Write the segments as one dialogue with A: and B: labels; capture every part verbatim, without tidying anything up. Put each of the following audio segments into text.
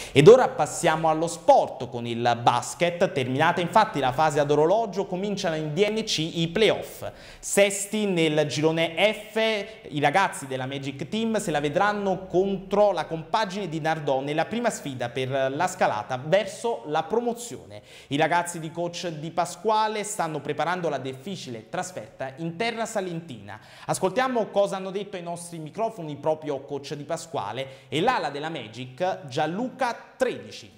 A: Ed ora passiamo allo sport con il basket. Terminata infatti la fase ad orologio, cominciano in D N C i playoff. Sesti nel girone F, i ragazzi della Magic Team se la vedranno contro la compagine di Nardò nella prima sfida per la scalata verso la promozione. I ragazzi di coach Di Pasquale stanno preparando la difficile trasferta in terra salentina. Ascoltiamo cosa hanno detto ai nostri microfoni proprio coach Di Pasquale e l'ala della Magic Gianluca tredici.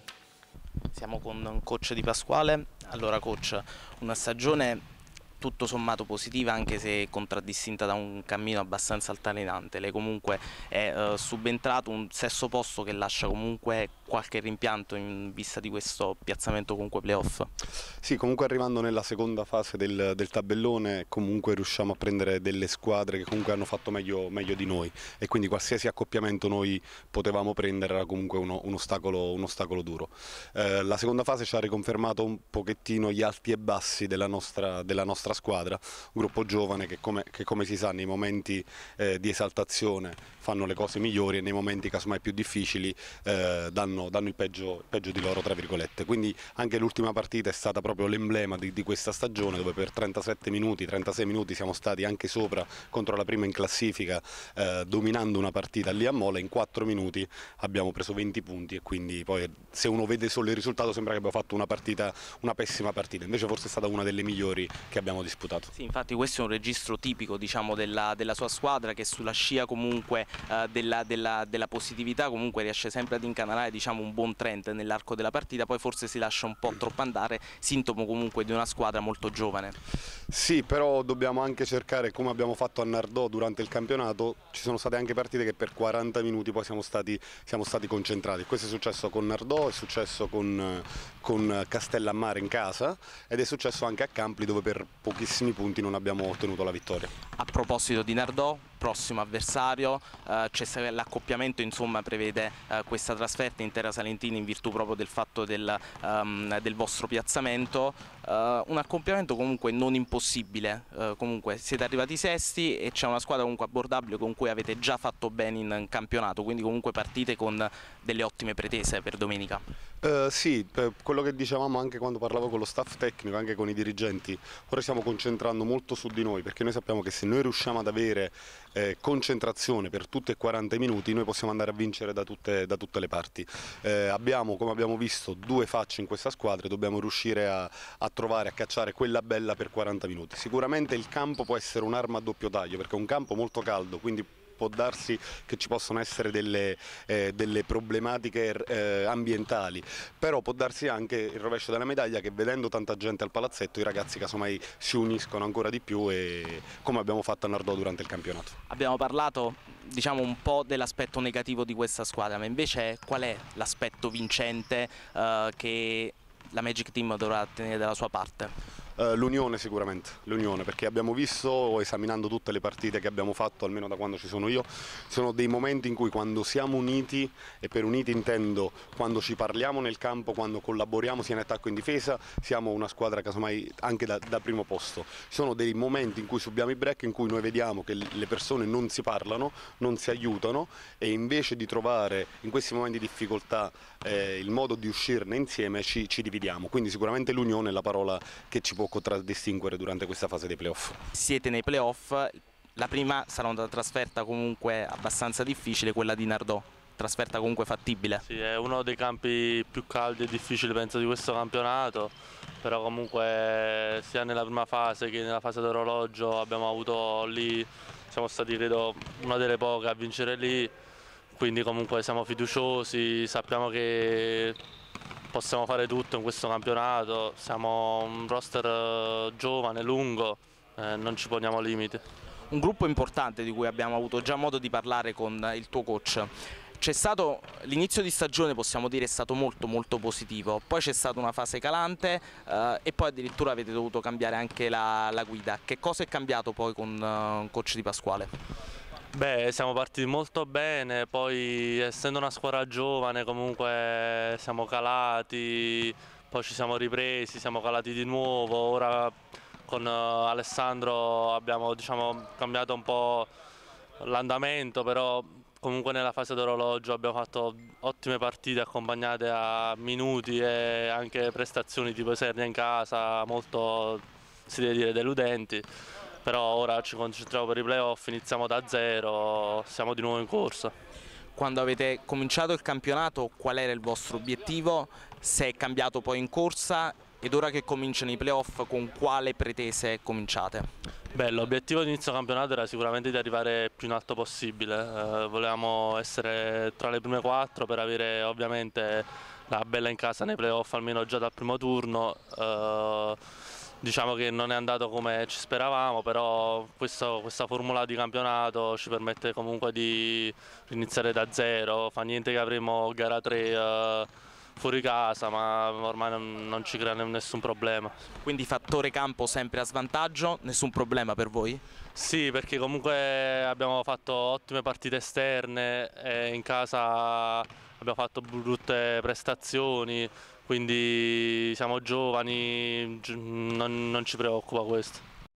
B: Siamo con coach Di Pasquale. Allora coach, una stagione tutto sommato positiva, anche se contraddistinta da un cammino abbastanza altalenante. Lei comunque è uh, subentrato un sesto posto che lascia comunque qualche rimpianto in vista di questo piazzamento comunque playoff.
C: Sì, comunque arrivando nella seconda fase del, del tabellone comunque riusciamo a prendere delle squadre che comunque hanno fatto meglio, meglio di noi, e quindi qualsiasi accoppiamento noi potevamo prendere era comunque uno, un, ostacolo, un ostacolo duro. Eh, la seconda fase ci ha riconfermato un pochettino gli alti e bassi della nostra, della nostra squadra, un gruppo giovane che come, che come si sa nei momenti eh, di esaltazione fanno le cose migliori e nei momenti casomai più difficili eh, danno, danno il peggio, il peggio di loro, tra virgolette. Quindi anche l'ultima partita è stata proprio l'emblema di, di questa stagione, dove per trentasette minuti, trentasei minuti siamo stati anche sopra contro la prima in classifica, eh, dominando una partita lì a Mola. In quattro minuti abbiamo preso venti punti, e quindi poi se uno vede solo il risultato sembra che abbiamo fatto una partita, una pessima partita, invece forse è stata una delle migliori che abbiamo disputato.
B: Sì, infatti questo è un registro tipico, diciamo, della, della sua squadra, che sulla scia comunque eh, della, della, della positività comunque riesce sempre ad incanalare, diciamo, un buon trend nell'arco della partita, poi forse si lascia un po' troppo andare, sintomo comunque di una squadra molto giovane.
C: Sì, però dobbiamo anche cercare, come abbiamo fatto a Nardò durante il campionato, ci sono state anche partite che per quaranta minuti poi siamo stati, siamo stati concentrati. Questo è successo con Nardò, è successo con, con Castellammare in casa, ed è successo anche a Campli, dove per pochissimi punti non abbiamo ottenuto la vittoria.
B: A proposito di Nardò, prossimo avversario, eh, c'è l'accoppiamento, insomma, prevede eh, questa trasferta in terra salentina in virtù proprio del fatto del, um, del vostro piazzamento, uh, un accoppiamento comunque non impossibile. Uh, comunque siete arrivati sesti e c'è una squadra comunque abbordabile con cui avete già fatto bene in campionato, quindi comunque partite con delle ottime pretese per domenica.
C: Uh, sì, quello che dicevamo anche quando parlavo con lo staff tecnico, anche con i dirigenti, ora stiamo concentrando molto su di noi, perché noi sappiamo che se noi riusciamo ad avere eh, concentrazione per tutti e quaranta minuti, noi possiamo andare a vincere da tutte, da tutte le parti. Eh, abbiamo, come abbiamo visto, due facce in questa squadra e dobbiamo riuscire a, a trovare, a cacciare quella bella per quaranta minuti. Sicuramente il campo può essere un'arma a doppio taglio, perché è un campo molto caldo, quindi può darsi che ci possono essere delle, eh, delle problematiche eh, ambientali, però può darsi anche il rovescio della medaglia, che vedendo tanta gente al palazzetto i ragazzi casomai si uniscono ancora di più, e come abbiamo fatto a Nardò durante il campionato.
B: Abbiamo parlato, diciamo, un po' dell'aspetto negativo di questa squadra, ma invece qual è l'aspetto vincente eh, che la Magic Team dovrà tenere dalla sua parte?
C: Uh, l'unione sicuramente, l'unione, perché abbiamo visto, esaminando tutte le partite che abbiamo fatto, almeno da quando ci sono io, sono dei momenti in cui quando siamo uniti, e per uniti intendo quando ci parliamo nel campo, quando collaboriamo sia in attacco che in difesa, siamo una squadra casomai anche da, da primo posto. Ci sono dei momenti in cui subiamo i break, in cui noi vediamo che le persone non si parlano, non si aiutano, e invece di trovare in questi momenti di difficoltà eh, il modo di uscirne insieme ci, ci dividiamo, quindi sicuramente l'unione è la parola che ci può contraddistinguere durante questa fase dei playoff.
B: Siete nei playoff, la prima sarà una trasferta comunque abbastanza difficile, quella di Nardò, trasferta comunque fattibile.
D: Sì, è uno dei campi più caldi e difficili penso di questo campionato, però comunque sia nella prima fase che nella fase d'orologio abbiamo avuto lì, siamo stati credo una delle poche a vincere lì, quindi comunque siamo fiduciosi, sappiamo che possiamo fare tutto in questo campionato, siamo un roster giovane, lungo, eh, non ci poniamo limiti.
B: Un gruppo importante di cui abbiamo avuto già modo di parlare con il tuo coach. C'è stato l'inizio di stagione, possiamo dire, è stato molto molto positivo, poi c'è stata una fase calante eh, e poi addirittura avete dovuto cambiare anche la, la guida. Che cosa è cambiato poi con uh, coach Di Pasquale?
D: Beh, siamo partiti molto bene, poi essendo una squadra giovane comunque siamo calati, poi ci siamo ripresi, siamo calati di nuovo, ora con Alessandro abbiamo, diciamo, cambiato un po' l'andamento, però comunque nella fase d'orologio abbiamo fatto ottime partite accompagnate a minuti e anche prestazioni tipo Esernia in casa molto, si deve dire, deludenti, però ora ci concentriamo per i playoff, iniziamo da zero, siamo di nuovo in corsa.
B: Quando avete cominciato il campionato qual era il vostro obiettivo, se è cambiato poi in corsa ed ora che cominciano i playoff con quale pretese cominciate?
D: Beh, l'obiettivo di inizio campionato era sicuramente di arrivare più in alto possibile, eh, volevamo essere tra le prime quattro per avere ovviamente la bella in casa nei playoff almeno già dal primo turno. Eh, diciamo che non è andato come ci speravamo, però questo, questa formula di campionato ci permette comunque di iniziare da zero, fa niente che avremo gara tre eh, fuori casa, ma ormai non, non ci crea nessun problema.
B: Quindi fattore campo sempre a svantaggio, nessun problema per voi?
D: Sì, perché comunque abbiamo fatto ottime partite esterne e in casa abbiamo fatto brutte prestazioni, quindi siamo giovani, non, non ci preoccupa questo.